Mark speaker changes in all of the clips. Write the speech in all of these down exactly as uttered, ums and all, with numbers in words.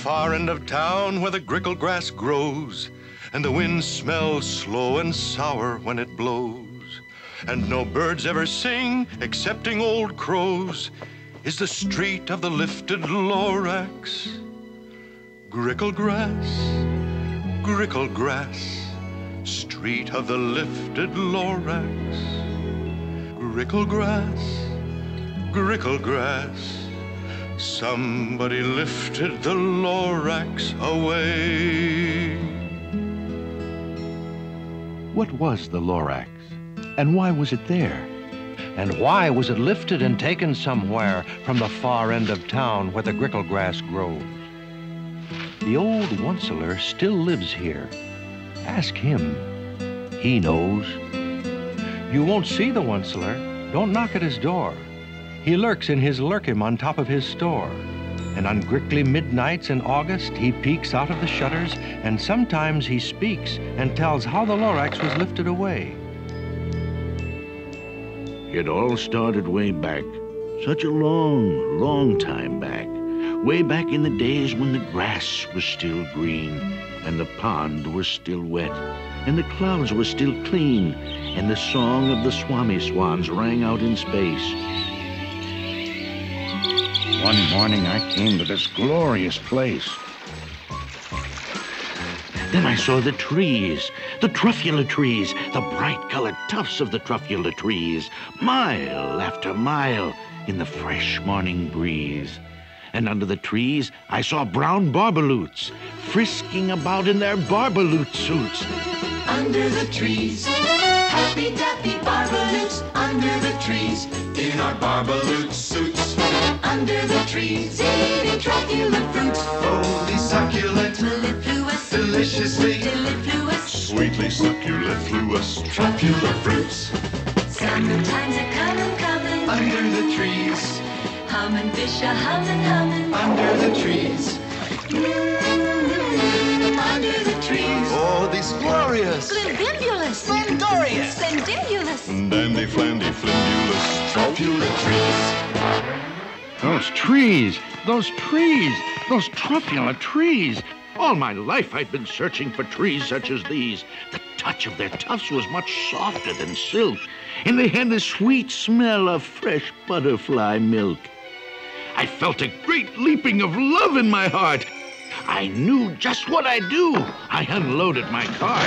Speaker 1: far end of town where the grickle grass grows, and the wind smells slow and sour when it blows, and no birds ever sing excepting old crows, is the street of the lifted Lorax. Grickle grass, grickle grass, street of the lifted Lorax. Grickle grass, grickle grass, somebody lifted the Lorax away.
Speaker 2: What was the Lorax, and why was it there? And why was it lifted and taken somewhere from the far end of town where the grickle grass grows? The old wantonly still lives here. Ask him. He knows. You won't see the wantonly. Don't knock at his door. He lurks in his lurkim on top of his store. And on grickly midnights in August, he peeks out of the shutters, and sometimes he speaks and tells how the Lorax was lifted away.
Speaker 3: It all started way back, such a long, long time back. Way back in the days when the grass was still green, and the pond was still wet, and the clouds were still clean, and the song of the swami swans rang out in space. One morning I came to this glorious place. Then I saw the trees, the truffula trees, the bright-colored tufts of the truffula trees, mile after mile in the fresh morning breeze. And under the trees, I saw brown barbaloots frisking about in their barbaloot suits.
Speaker 4: Under the trees, happy-dappy barbaloots. Under the trees, in our barbaloot suits. Under the trees, eating truffula fruits. Holy succulent, mellifluous, deliciously, delifluous, sweetly succulifluous, truffula fruits. Summer times are coming, coming. Under the trees, hummin' fish a hummin', hummin'. Under the trees, mm-hmm. Under the trees.
Speaker 1: Oh, these glorious,
Speaker 4: Splendibulous, splendorious, splendibulous,
Speaker 1: dandy flandy flimbulous, truffula trees.
Speaker 3: Those trees, those trees, those truffula trees. All my life I'd been searching for trees such as these. The touch of their tufts was much softer than silk, and they had the sweet smell of fresh butterfly milk. I felt a great leaping of love in my heart. I knew just what I'd do. I unloaded my cart.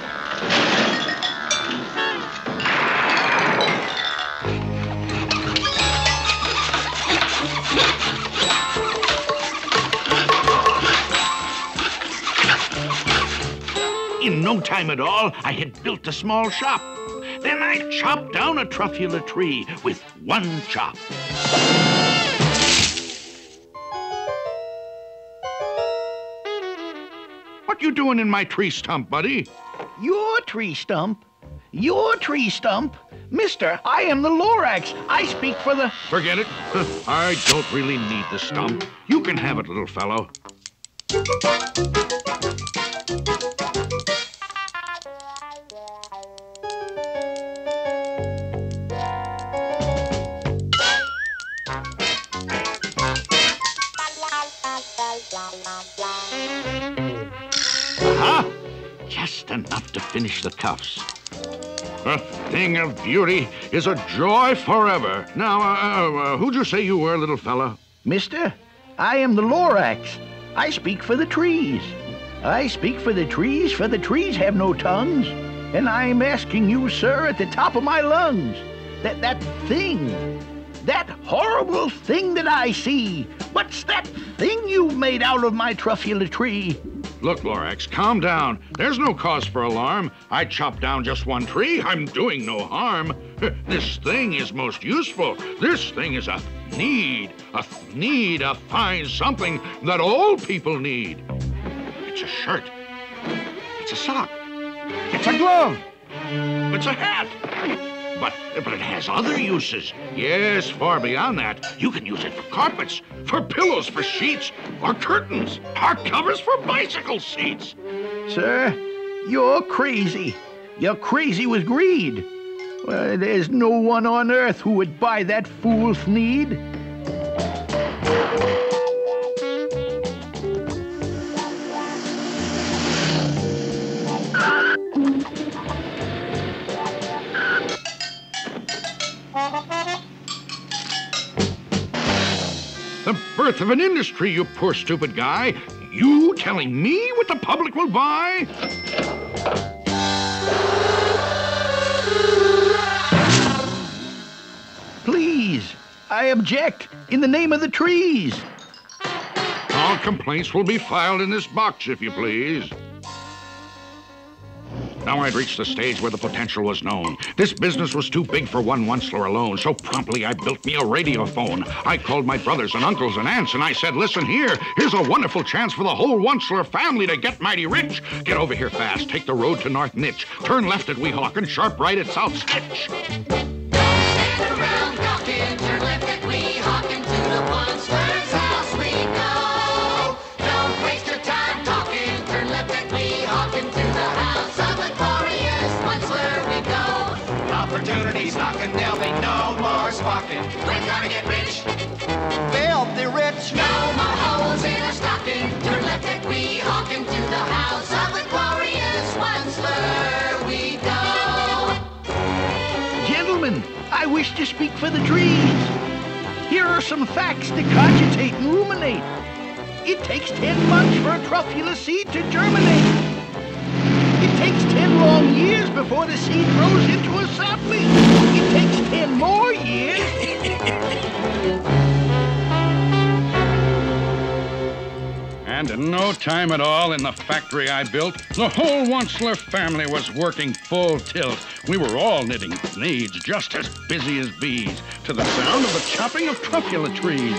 Speaker 3: In no time at all, I had built a small shop. Then I chopped down a truffula tree with one chop. What you doing in my tree stump, buddy?
Speaker 5: Your tree stump? Your tree stump? Mister, I am the Lorax. I speak for the...
Speaker 3: Forget it. I don't really need the stump. You can have it, little fellow. Aha! Just enough to finish the cuffs. A thing of beauty is a joy forever. Now, uh, uh, who'd you say you were, little fella?
Speaker 5: Mister, I am the Lorax. I speak for the trees. I speak for the trees, for the trees have no tongues. And I'm asking you, sir, at the top of my lungs, that that thing, that horrible thing that I see, what's that thing you've made out of my truffula tree?
Speaker 3: Look, Lorax, calm down. There's no cause for alarm. I chopped down just one tree. I'm doing no harm. This thing is most useful. This thing is a need, a need, a fine something that all people need. It's a shirt. It's a sock. It's a glove. It's a hat. But, but it has other uses. Yes, far beyond that. You can use it for carpets, for pillows, for sheets, or curtains, or covers for bicycle seats.
Speaker 5: Sir, you're crazy. You're crazy with greed. Well, there's no one on earth who would buy that fool's need.
Speaker 3: birth of an industry, you poor stupid guy. You telling me what the public will buy?
Speaker 5: Please, I object in the name of the trees.
Speaker 3: All complaints will be filed in this box, if you please. Now I'd reached the stage where the potential was known. This business was too big for one Onceler alone, so promptly I built me a radiophone. I called my brothers and uncles and aunts, and I said, listen here, here's a wonderful chance for the whole Onceler family to get mighty rich. Get over here fast, take the road to North Nitch, turn left at Weehawken, and sharp right at South Sketch.
Speaker 4: Stand around talking, turn left at Weehawken, to the Onceler's house we go. Don't waste your time talking, turn left at Weehawken, to the house of the glorious Onceler we go. Opportunities knocking, there'll be no more squawking. We're gonna get rich, filthy rich. No more holes in our stocking, turn left at Weehawken, to the house of the glorious Onceler we go.
Speaker 5: Gentlemen, I wish to speak for the trees. Here are some facts to cogitate and ruminate. It takes ten months for a truffula seed to germinate. It takes ten long years before the seed grows into a sapling. It takes ten more years.
Speaker 3: And in no time at all in the factory I built, the whole Onceler family was working full tilt. We were all knitting needs, just as busy as bees, to the sound of the chopping of truffula trees.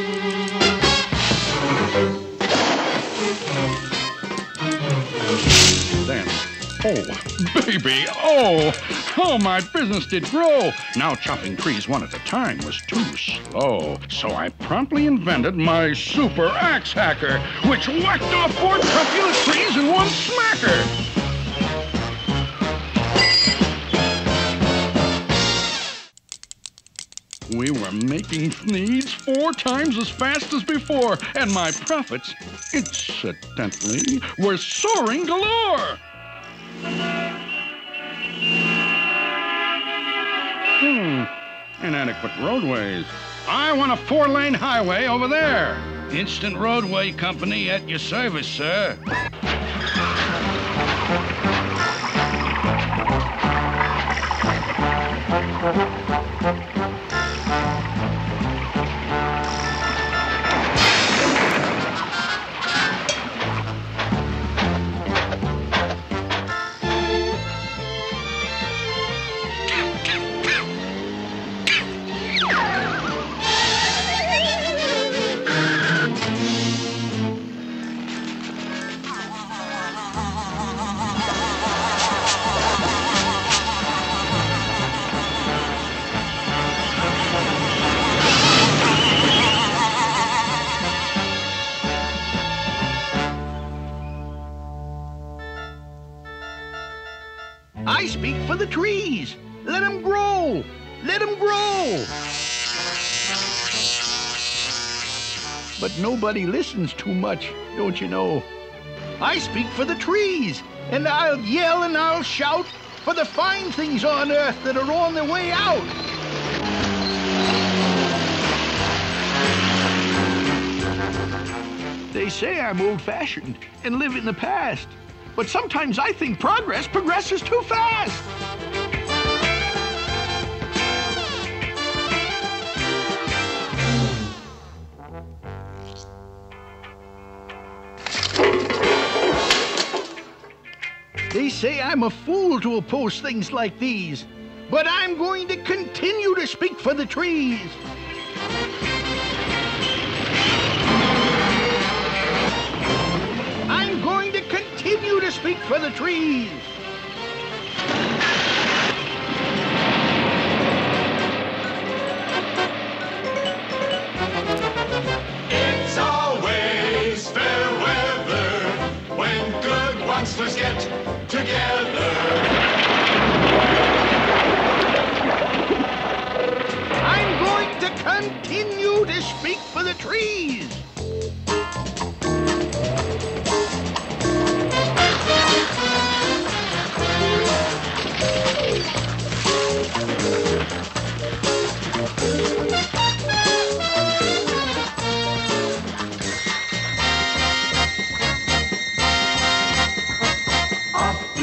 Speaker 3: Then, oh, baby, oh, how my business did grow. Now chopping trees one at a time was too slow, so I promptly invented my super axe hacker, which whacked off four truffula trees in one smacker. We were making needs four times as fast as before, and my profits, incidentally, were soaring galore. Hmm, inadequate roadways. I want a four-lane highway over there. Instant Roadway Company at your service, sir.
Speaker 5: I speak for the trees. Let them grow. Let them grow. But nobody listens too much, don't you know? I speak for the trees, and I'll yell and I'll shout for the fine things on earth that are on their way out. They say I'm old-fashioned and live in the past. But sometimes I think progress progresses too fast. They say I'm a fool to oppose things like these, but I'm going to continue to speak for the trees. I'm going to continue to speak for the trees.
Speaker 4: It's always fair weather when good Oncelers get together.
Speaker 5: I'm going to continue to speak for the trees.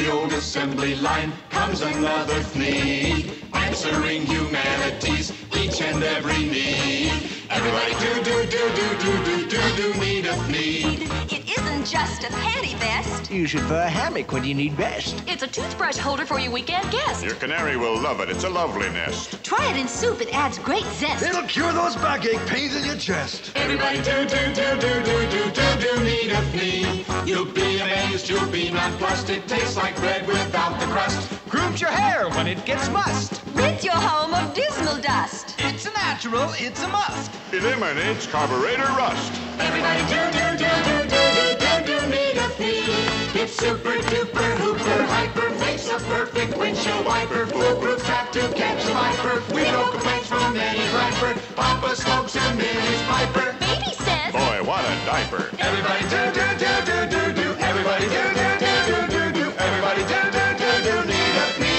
Speaker 4: the old assembly line comes another fleet, answering humanity's each and every need. Everybody do, do, do, do, do, do, do, do need a need.
Speaker 6: It isn't just a panty vest.
Speaker 7: You should wear a hammock when you need rest.
Speaker 6: It's a toothbrush holder for your weekend guest.
Speaker 8: Your canary will love it. It's a lovely nest.
Speaker 6: Try it in soup. It adds great zest.
Speaker 9: It'll cure those backache pains in your chest.
Speaker 4: Everybody do, do, do, do, do, do, do, do need a flea. You'll be amazed, you'll be nonplussed. It tastes like bread without the crust.
Speaker 7: Grooms your hair when it gets mussed.
Speaker 6: Rid your home of dismal dust.
Speaker 7: It's a natural, it's a must.
Speaker 8: Eliminates carburetor rust.
Speaker 4: Everybody do, do, do, do, do, do, do, do need a flea. It's super duper hooper hyper, makes a perfect windshield wiper. Foolproof trap to catch a viper. We no complaints from any griper. Papa smokes and Millie's piper.
Speaker 6: Baby says,
Speaker 8: Boy, what a diaper.
Speaker 4: Everybody do, do, do, do, do, do. Everybody do, do, do, do, do, do. Everybody do, do, do, do, need a flea.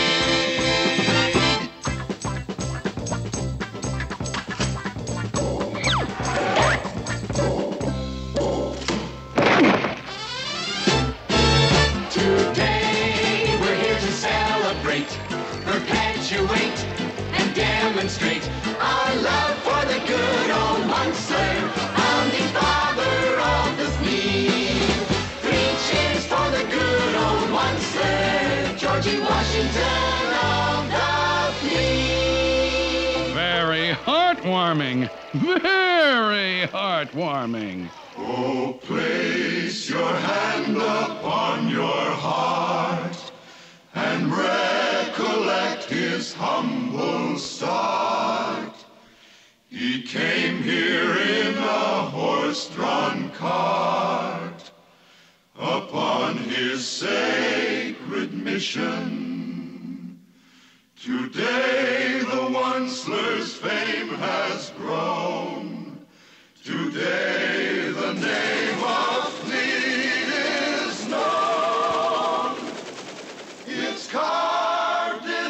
Speaker 4: Perpetuate and demonstrate our love for the good old monster, founding father of the flea. Three cheers for the good old monster, Georgie Washington of the flea.
Speaker 3: Very heartwarming. Very heartwarming.
Speaker 1: Oh, place your hand upon your heart and recollect his humble start. He came here in a horse-drawn cart upon his sacred mission. Today the Onceler's fame has grown. Today the name of Fleet is known. It's carved in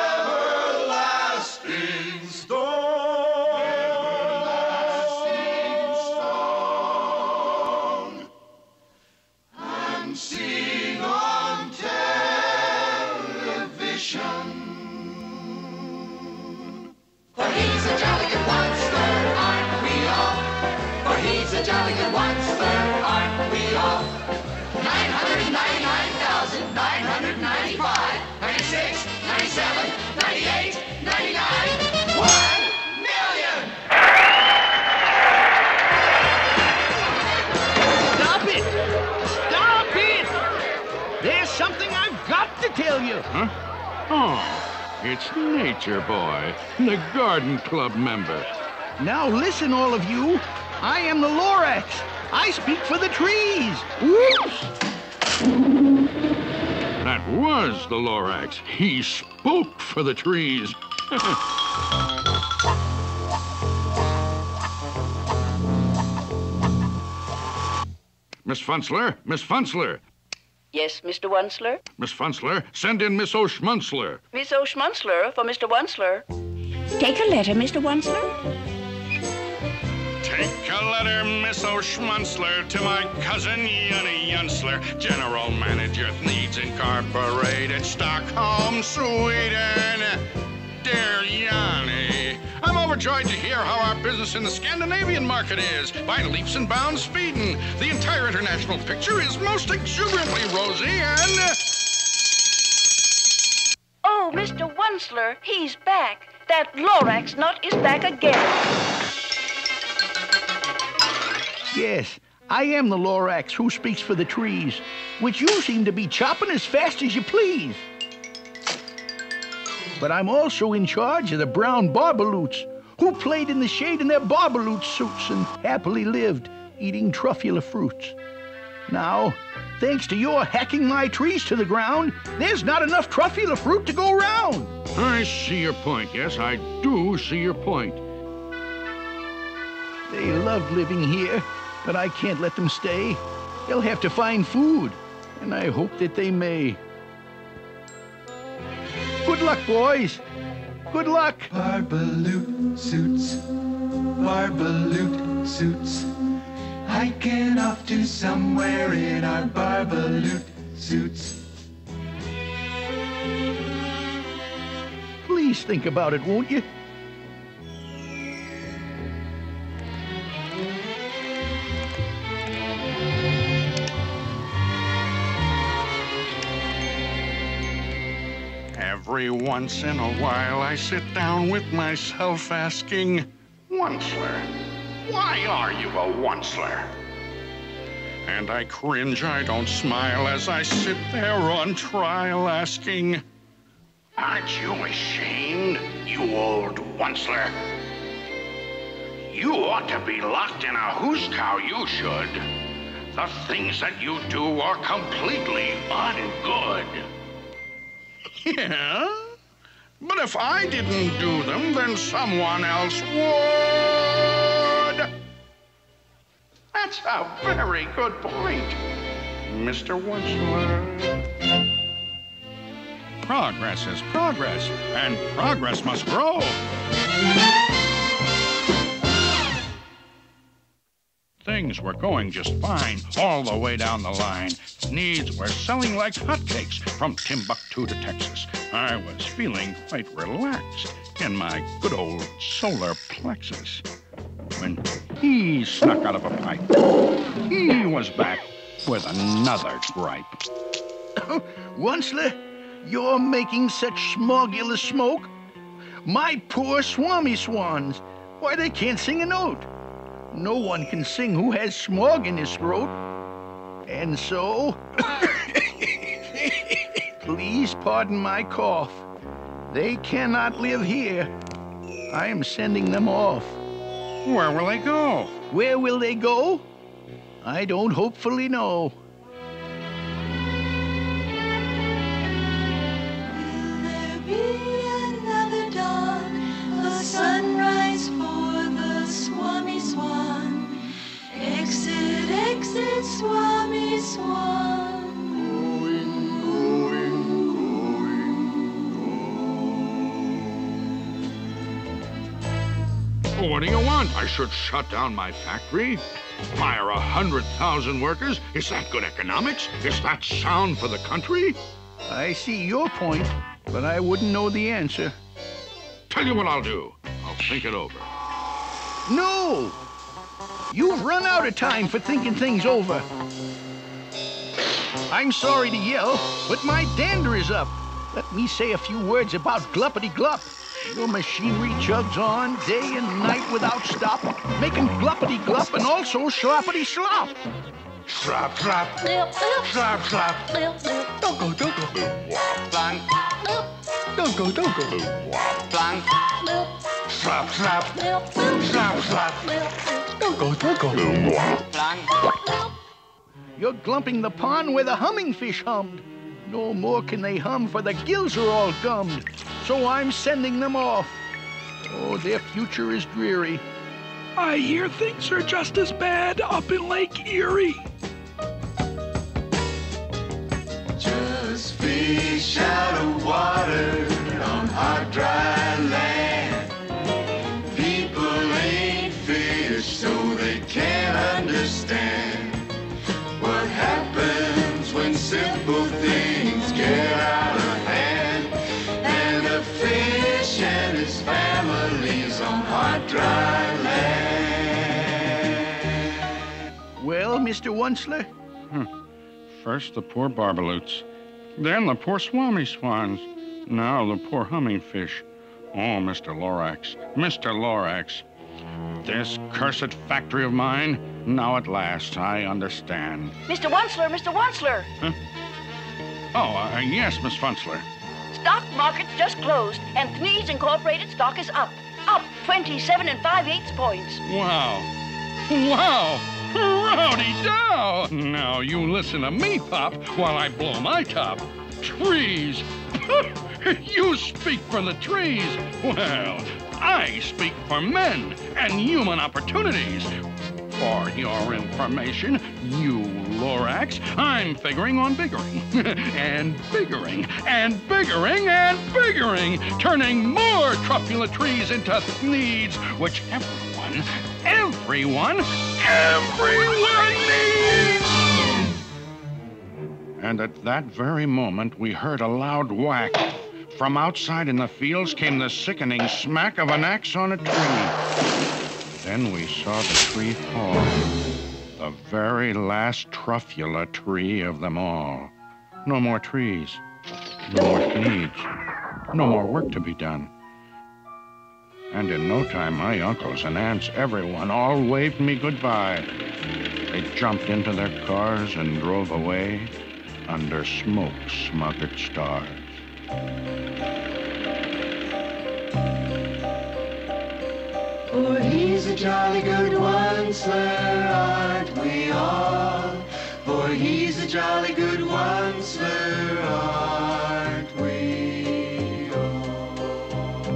Speaker 1: everlasting stone. Everlasting stone. And seen on television.
Speaker 4: For he's a jolly good monster, aren't we all? For he's a jolly good monster, aren't we all? nine hundred ninety-nine thousand nine hundred ninety-five, ninety-six, ninety-seven, ninety-eight, ninety-nine, one million!
Speaker 5: Stop it! Stop it! There's something I've got to tell you.
Speaker 3: Huh? Oh, it's Nature Boy, the Garden Club member.
Speaker 5: Now listen, all of you. I am the Lorax. I speak for the trees. Whoops!
Speaker 3: That was the Lorax. He spoke for the trees. Miss Funzler, Miss Funzler.
Speaker 10: Yes, Mister Onceler?
Speaker 3: Miss Funzler, send in Miss O'Schmunzler.
Speaker 10: Miss O'Schmunzler for Mister Onceler. Take a letter, Mister Onceler.
Speaker 8: Take a letter, Miss O'Schmunzler, to my cousin Yunny Yunsler, General Manager Needs Incorporated, Stockholm, Sweden. Dear Yanni, I'm overjoyed to hear how our business in the Scandinavian market is. By leaps and bounds speeding. The entire international picture is most exuberantly rosy and...
Speaker 10: Oh, Mister Onceler, he's back. That Lorax nut is back again.
Speaker 5: Yes, I am the Lorax who speaks for the trees, which you seem to be chopping as fast as you please. But I'm also in charge of the brown barbaloots, who played in the shade in their barbaloot suits and happily lived, eating truffula fruits. Now, thanks to your hacking my trees to the ground, there's not enough truffula fruit to go round.
Speaker 3: I see your point. Yes, I do see your point.
Speaker 5: They love living here, but I can't let them stay. They'll have to find food, and I hope that they may. Good luck, boys. Good luck.
Speaker 4: Barbaloot suits, barbaloot suits, hiking off to somewhere in our barbaloot suits.
Speaker 5: Please think about it, won't you?
Speaker 8: Every once in a while I sit down with myself asking, Onceler, why are you a onceler? And I cringe, I don't smile as I sit there on trial asking, aren't you ashamed, you old onceler? You ought to be locked in a hoose cow, you should. The things that you do are completely ungood. Yeah? But if I didn't do them, then someone else would. That's a very good point, Mister Onceler. Progress is progress, and progress must grow. Things were going just fine all the way down the line. Needs were selling like hotcakes from Timbuktu to Texas. I was feeling quite relaxed in my good old solar plexus when he snuck out of a pipe. He was back with another gripe.
Speaker 5: Onceler, you're making such smogulous smoke. My poor swami swans, why, they can't sing a note. No one can sing who has smog in his throat. And so, please pardon my cough. They cannot live here. I am sending them off.
Speaker 8: Where will they go?
Speaker 5: Where will they go? I don't hopefully know.
Speaker 4: Will there be another dawn, a sunrise for the Swami Swan? Exit, exit, Swami Swan. Going,
Speaker 3: going, going. What do you want? I should shut down my factory? Fire a hundred thousand workers? Is that good economics? Is that sound for the country?
Speaker 5: I see your point, but I wouldn't know the answer.
Speaker 3: Tell you what I'll do. I'll think it over.
Speaker 5: No! You've run out of time for thinking things over. I'm sorry to yell, but my dander is up. Let me say a few words about gluppity-glup. Your machinery chugs on day and night without stop, making gluppity-glup and also sloppity-slop.
Speaker 9: Slop, slop. Slop, slop. Don't go, don't go. Blank. Don't go, don't go. Blank. Slop, slop. Slop, slop. Don't go, don't go.
Speaker 5: You're glumping the pond where the humming fish hummed. No more can they hum, for the gills are all gummed. So I'm sending them off. Oh, their future is dreary.
Speaker 11: I hear things are just as bad up in Lake Erie.
Speaker 4: just fish out of water on hot, dry land. People ain't fish, so they can't understand what happens when simple things get out of hand. And a fish and his family's on hot, dry land.
Speaker 5: Well, Mister Onceler?
Speaker 8: Hmm. First the poor barbaloots, then the poor swami swans, now the poor humming fish. Oh, Mister Lorax, Mister Lorax, this cursed factory of mine, now at last I understand.
Speaker 10: Mister Onceler, Mister Onceler.
Speaker 8: Huh? Oh, uh, yes, Miss Funzler.
Speaker 10: Stock market's just closed, and Thnees Incorporated stock is up. Up twenty-seven and five-eighths points.
Speaker 8: Wow. Wow. Rowdy-dow! Now you listen to me, Pop, while I blow my top. Trees! You speak for the trees. Well, I speak for men and human opportunities. For your information, you Lorax, I'm figuring on biggering, and biggering, and biggering, and biggering, turning more truffula trees into Thneeds, which everyone, everyone, everyone needs! And at that very moment, we heard a loud whack
Speaker 3: from outside in the fields came the sickening smack of an axe on a tree. Then we saw the tree fall, the very last truffula tree of them all. No more trees, no more seeds, no more work to be done. And in no time, my uncles and aunts, everyone, all waved me goodbye. They jumped into their cars and drove away under smoke-smothered stars.
Speaker 4: For he's a jolly good one, sir, aren't we all? For he's a jolly good one, sir, aren't we all?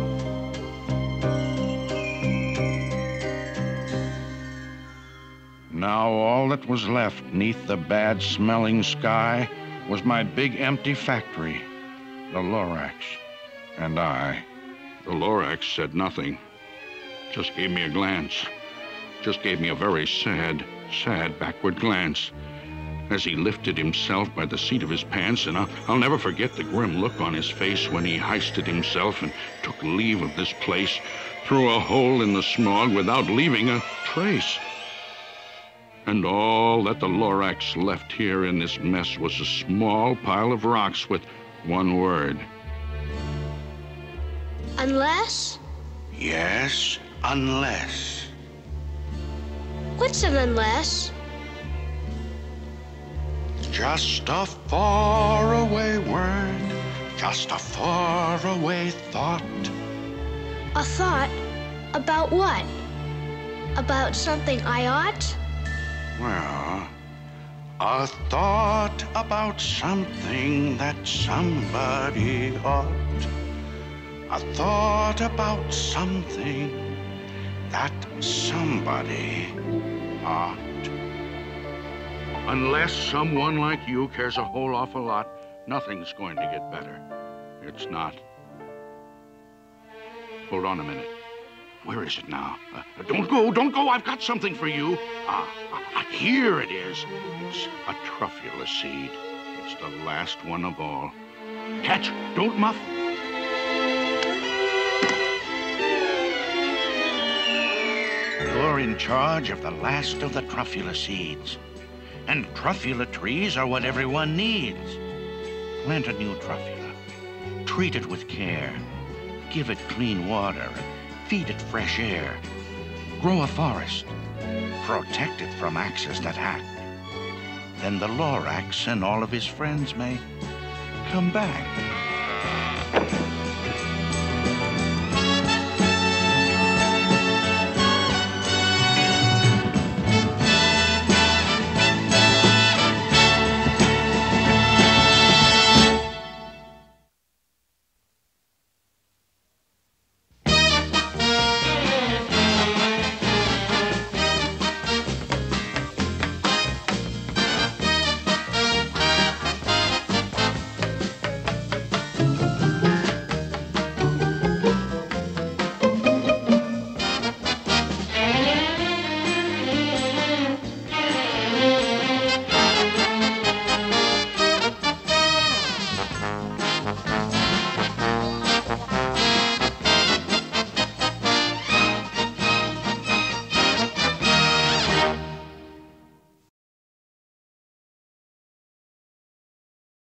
Speaker 3: Now all that was left neath the bad-smelling sky was my big empty factory, the Lorax, and I. The Lorax said nothing. Just gave me a glance. Just gave me a very sad, sad backward glance as he lifted himself by the seat of his pants, and I'll, I'll never forget the grim look on his face when he hoisted himself and took leave of this place through a hole in the smog without leaving a trace. And all that the Lorax left here in this mess was a small pile of rocks with one word.
Speaker 12: Unless?
Speaker 9: Yes, unless.
Speaker 12: What's an unless?
Speaker 9: Just a faraway word, just a faraway thought.
Speaker 12: A thought? About what? About something I ought?
Speaker 9: Well, a thought about something that somebody ought. A thought about something that somebody ought.
Speaker 3: Unless someone like you cares a whole awful lot, nothing's going to get better. It's not. Hold on a minute. Where is it now? Uh, don't go, don't go. I've got something for you. Ah, uh, uh, here it is. It's a truffula seed. It's the last one of all. Catch, don't muff.
Speaker 2: You're in charge of the last of the truffula seeds. And truffula trees are what everyone needs. Plant a new truffula. Treat it with care. Give it clean water and feed it fresh air. Grow a forest. Protect it from axes that hack. Then the Lorax and all of his friends may come back.